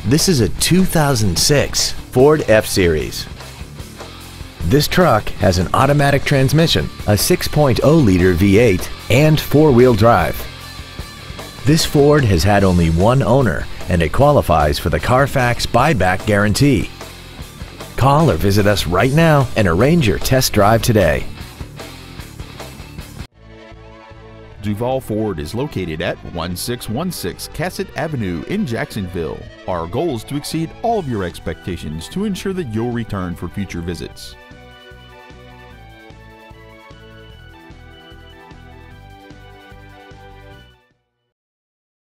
This is a 2006 Ford F-Series. This truck has an automatic transmission, a 6.0-liter V8, and four-wheel drive. This Ford has had only one owner, and it qualifies for the Carfax buyback guarantee. Call or visit us right now and arrange your test drive today. Duval Ford is located at 1616 Cassett Avenue in Jacksonville. Our goal is to exceed all of your expectations to ensure that you'll return for future visits.